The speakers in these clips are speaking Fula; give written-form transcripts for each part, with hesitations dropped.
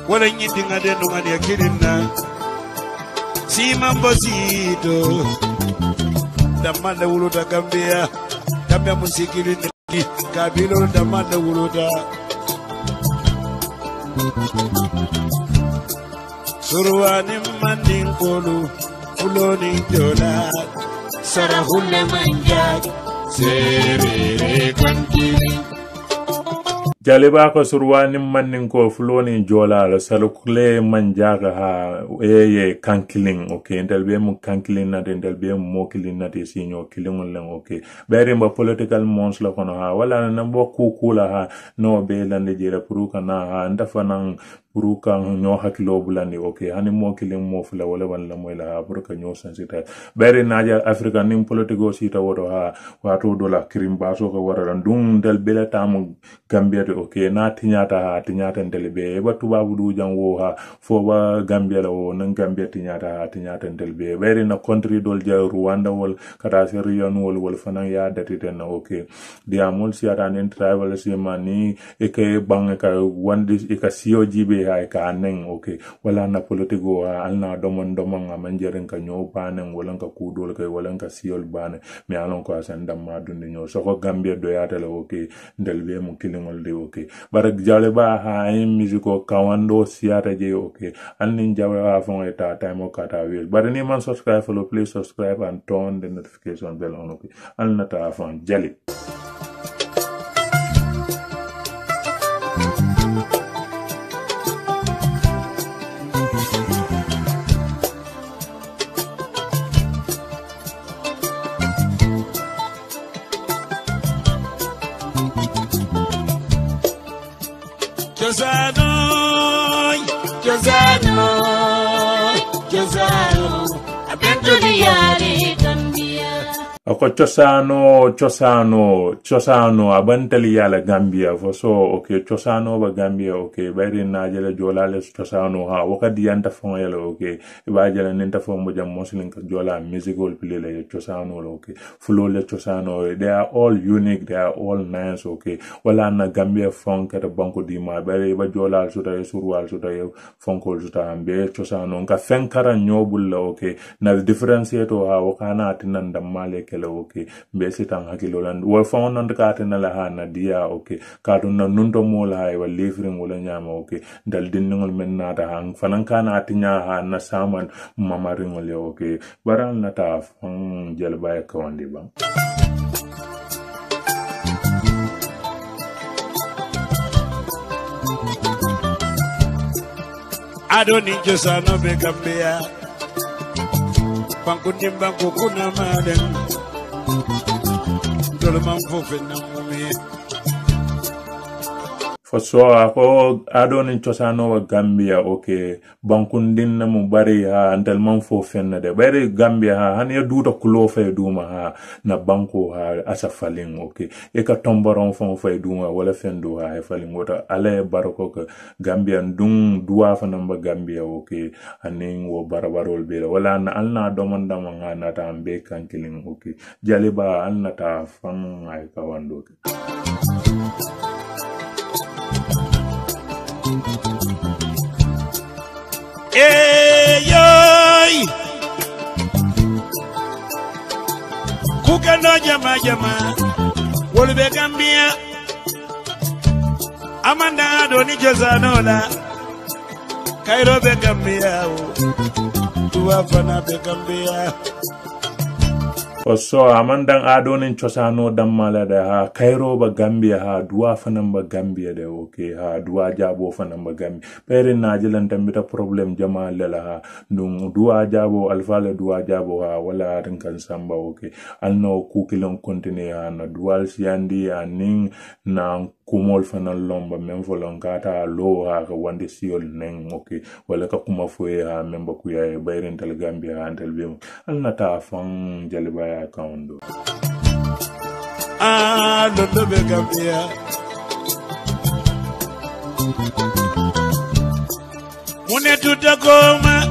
wala nyindi ngade ngani yakirina si mambo sito damanda wuluta Gambia musikili kabilo damanda wuluta surwani mandinkolu fuloni jola sarahule manjak serere kankili Jaliba ko surwani mannin ko floni jola la salukle manjaga ha ye kankiling okay ndel be mu kankiling na ndel be mu mokilin na te sinyo kilingol len okay bere mba political mons la kono ha wala na bokku kula ha no be lande jira puruka na ha ndafa nan puruka nyo hakilo bulani okay hani mokilin mo fula wala wala moy la puruka nyo sensita bere naja africa nim politico sita wodo ha wato dola krimbaso ko wara dum ndel be la tamu Gambia okay na tinyata ndelbe ba tubabu du jango ha fo ba Gambia la wo nan Gambia tinyata ndelbe beri na country dol ja Rwanda wol kata serion wol fanan ya datiten okay dia mol siata nen travel semani e ke bang ka wandi e ka COGB ha ka nen okay wala na politico alna domon manjeren ka nyo banen wala ka kudol ka wala ka siol bane me alon ko asan damma dundi nyo so ko Gambia do yata la okay ndelbe mu kilingol de okay barak Jaliba ha musico kawando siata je okay annin jawa fon eta time kata will but ni man subscribe follow please subscribe and turn the notification bell on okay alnata fon jali Jazano, abento di yari Gambia. Ako chosano abantali yala Gambia for so okay chosano ba Gambia okay bari na jela jola le chosano ha wakadi yanta fon yala okay ba jela nenta fon mo jam muslim ka jola musical play le chosano okay flow le chosano they are all unique they are all nice okay wala na Gambia fon ka banko di ma bari ba jola suta surwal suta fon ko suta ambe chosano ka fenkara nyobul la okay na differentiate ha wakana atinan damale okay besi tang hakilo lan wo fon non ka tena la hana dia okay ka don na nundo mo la ay wa livring wala nyama okay dal dinnol men na ta hang fanan kana atinya ha na saman mamaringol yo okay baran na ta fon jel bay ka wandi ba Adoni Josano be Gambia banku nimbanku kuna maden Dolman fofena mumi for so ako adoni chosano wa Gambia okay bankundin na mu bari ha antel man fo fenna de bari Gambia ha han ya duta kulo fe duma ha na banko ha asa falling okay e ka tombaron fon fe duma wala fendo ha e falling wota ale baroko ka Gambia dum duwa fa namba Gambia okay anin wo barabarol be wala na alna domanda ma na ta ambe kankiling okay Jaliba alna ta fan ay ka wando Yoy Kukano jama Wolbe Gambia Amanda Adoni Jazanola Cairo be Gambia Tuwafana be Gambia so amandang adonin chosano dammala da ha Cairo ba Gambia ha duwa fanan ba Gambia da okay ha duwa jabo fanan ba Gambia pere na jilan tambita problem jama lela ha dum duwa jabo alfala duwa jabo ha wala rinkan samba okay alno kukilon kontine ha na dual siandi aning na kumol fanan lomba memfolon kata lo ha wande siol neng okay wala ka kuma foye ha memba kuya bayren tal Gambia ha antel bem alnata fang Jaliba account Londo be Gambia Mune tuta goma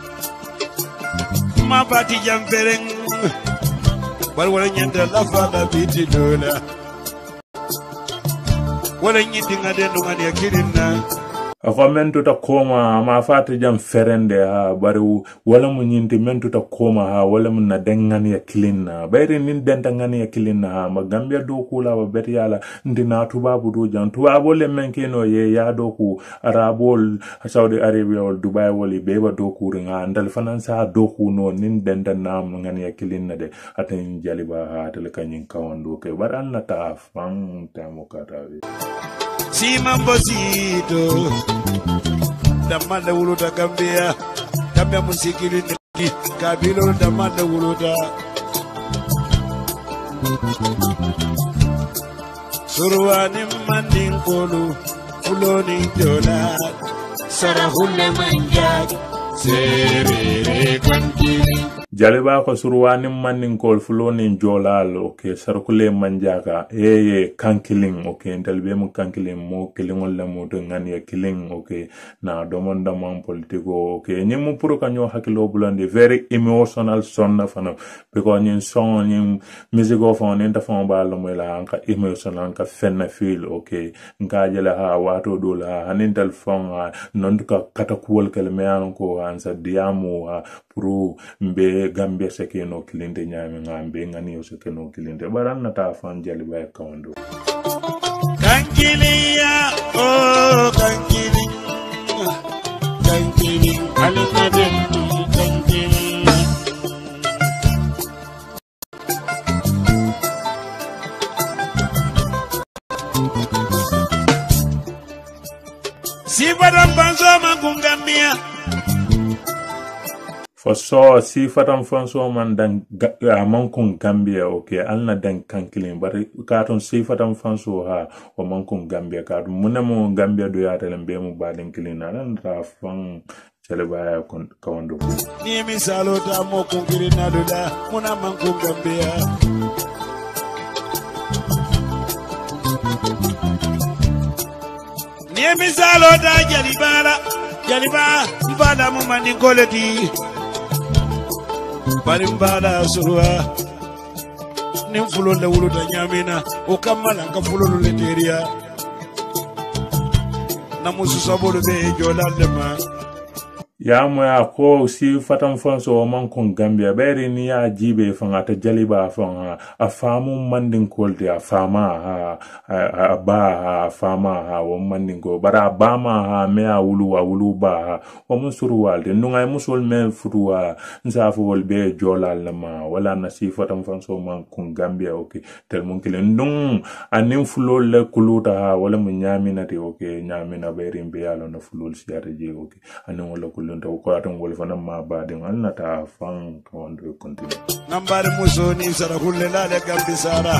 Mabati jampereng Wala nyanda la fala biti dola Wala nyindi ngade no ngani akirina ako mentu ta koma ma fata jam ferende ha bari wala mu nyinti mentu ta koma ha wala mu na dengani ya kilina bayri nin denta ngani ya kilina ha ma Gambia do kula ba beti yala ndina tubabu do jan tubabo le menke no ye ya do ku arabol Saudi Arabia wal Dubai wali beba do ku ringa ndal fanan sa do ku no nin denta nam ngani ya kilina de atin jaliba ha tel kanyin kawando ke bar an ta fang tamo kata si mambosito damanda wuluta Gambia Gambia musikili ni kabilo damanda wuluta surwani mandin kolu fuloni dola sarahule manjak serere kankiri jaliba ko surwani mannin kol fuloni jolal okay sarkule manjaka kankiling okay ndelbe mu kankiling mo kilingol la mo to ngani killing okay na domon damon politiko okay ni mu pour kanyo hakilo bulande very emotional song fana because ni song ni music of on interphone ba lo mo la anka emotional ka fenna feel okay nka jela ha wato do la hanin telephone non ka katakuwol kelme an ko ansa diamu pro mbe Gambia sekeno kilinde nyami ngambe ngani yo sekeno kilinde baran nata fan jaliba kawndo kankilia oh kankili alinade kankili sibadam banzo mangungambia for so si fatam fanso man dan mankun Gambia okay alna dan kankilin bari katon si fatam fanso ha o mankun Gambia ka munamo Gambia do ya telembe mu baden kilina nan ra fan celeba kawando ni misalo ta mo kungirina do da muna mankun Gambia ni misalo ta jaliba mbada mu mani koleti barimbala surwa nin fulo le wuluta nyamina o kamala ka fulo le teria na musu sabolo be jolal de ma ya moya ko si fatam fanso man kon Gambia beri ni ya jibe fanga ta jaliba fanga a famu mandin kolde a fama ha ba fama ha wo mandin go bara bama ha me a wulu ba o musuru walde nungay musul men futuwa nsafu wol be jolal ma wala na si fatam fanso man kon Gambia okay tel mon kile ndung anim fulol le kuluta ha wala mu nyamina te okay nyamina beri be yalo na fulol siare je okay anin wala to ko aton wol fana ma baden alnata fan kawando continue nambare musoni sara hulle lale gambi sara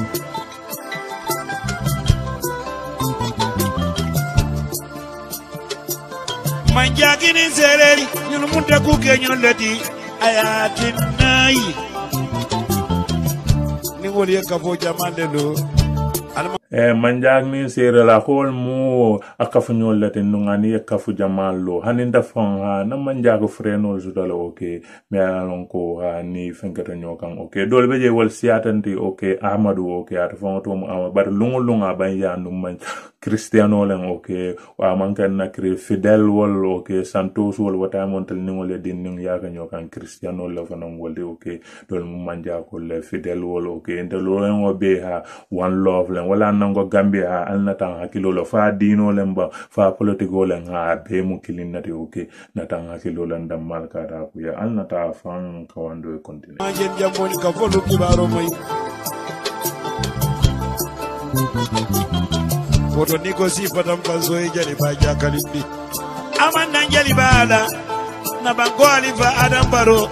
manjagini sereri ñun munta ku ke ñun leti ayatin nay ni wol yakafo jamande do manjag ni sere la hol mu akafu nyolete nungani akafu jamallo haninda fanga na manjag freno zudala okay me alon ko ni fenkata nyokan okay dol beje wal siatanti okay Ahmadu okay at fonga to mu bar lunga ban ya num man Cristiano len okay wa mankan na kri Fidel wol okay Santos wol wata montel ni ngole din ning ya ka nyokan Cristiano la fanam wolde okay dol mu manja ko le Fidel wol okay ndelo en obe ha one love len wala nango Gambia alnatan hakilo lo fa dino lemba fa politiko len ha be mu kilinati okay natan hakilo len dam malka da ku ya alnata fan kawando e continue majen jamboni ka folu kibaro may woto niko sifatam fanso e jali ba jakalindi amanda jali bala na bango alifa adam baro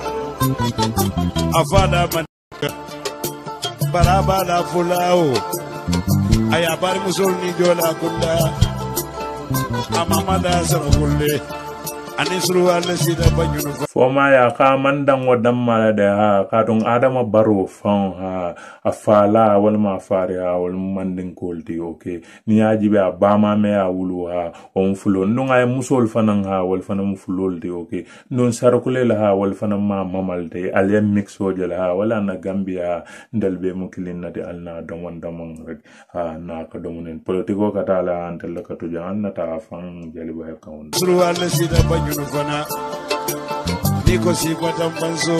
afada man baraba la fulao aya bar musul ni jola kulla amama da sara kulle ani surwal sida banyunu foma ya ka mandang wadam mala de ha ka dong adama baro fon ha afala wal ma fari ha wal manding kolti okay ni ajibe abama me ya wulu ha on fulo ndunga musol fanan ha wal fanan fulol de okay non sarakule la ha wal fanan ma mamal de alem mixo de la ha wala na gambia ndalbe mu kilin de alna domon domon rek ha na ka domunen politiko katala antel ka to janna ta fan jaliba account surwal sida banyunu fana niko si kwatam banso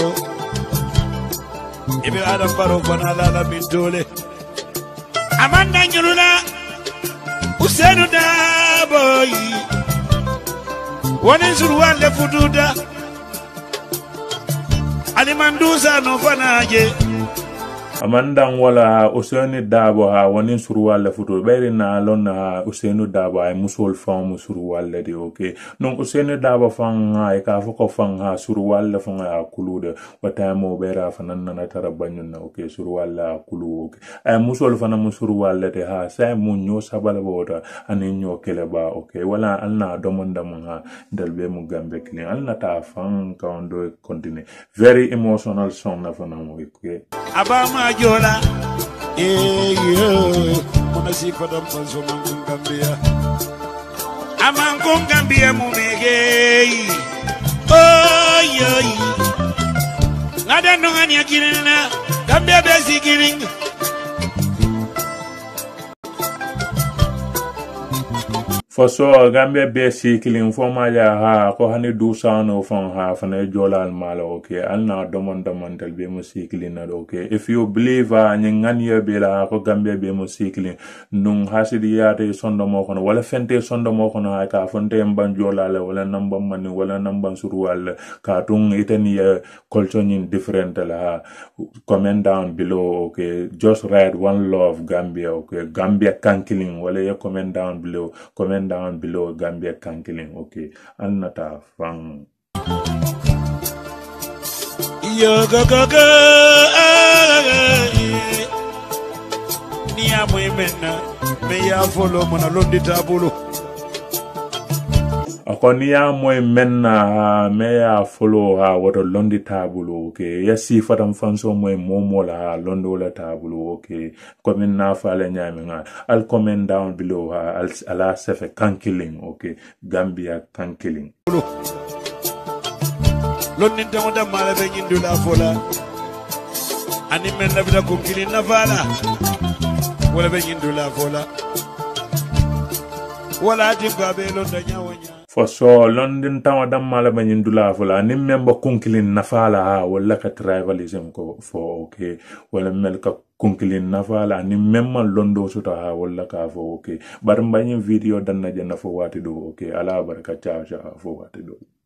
ibe adam baro fana la bintole amanda nyuluna usenu da boy wonen surwal le futuda alimandusa no fanaje amandang wala useni dabo ha woni surwal la futu beri na lon ha usenu dabo ay musol fam surwal la di okay non useni dabo fan ay ka foko fan ha surwal la fan ya kulude wata mo bera fanan na tara banyun na okay surwal la kulu okay ay musol fana surwal la de ha say mu nyo sabala boda ani nyo kele ba okay wala alna domonda mo ha dalbe mu gambe klin alna ta fan ka ondo continue very emotional song na fana mo okay abama jola mona si padam panso mangum gambia amangum gambia mumege ngada nongani akirina gambia besi kiring for so Gambia basic killing for my ha ko hani du sano from ha fana jola al mala okay alna domon tel be musikli na okay if you believe nyangani be la ko Gambia be musikli nung hasidi yate sondo mo kono wala fente sondo mo kono ha ka fonte mban jola la wala namba man wala namba surwal ka tung itani culture in different la comment down below okay just write one love Gambia okay Gambia can killing wala ya comment down below down below Gambia Kankiling, okay. Anata fang. Yo go Nia moimena me ya follow mona londi tabulo. Akonia moy menna me ya follow ha wato londi tabulo okay yasi fatam fanso moy momo la londo la tabulo okay comment na fale nyame nga al comment down below ha al ala sefe Kankiling okay Gambia Kankiling londi tamoda mala be nyindu la fola ani menna bila ko kilin na fala wala be nyindu la fola wala dimba be londa nyawonya for so London tawa damala banyin dula fula nim member kunkilin nafala ha wala ka tribalism ko for okay wala mel ka kunkilin nafala nim member londo suta ha wala ka for okay bar banyin video dan na jana fo wati do okay ala baraka cha fo wati do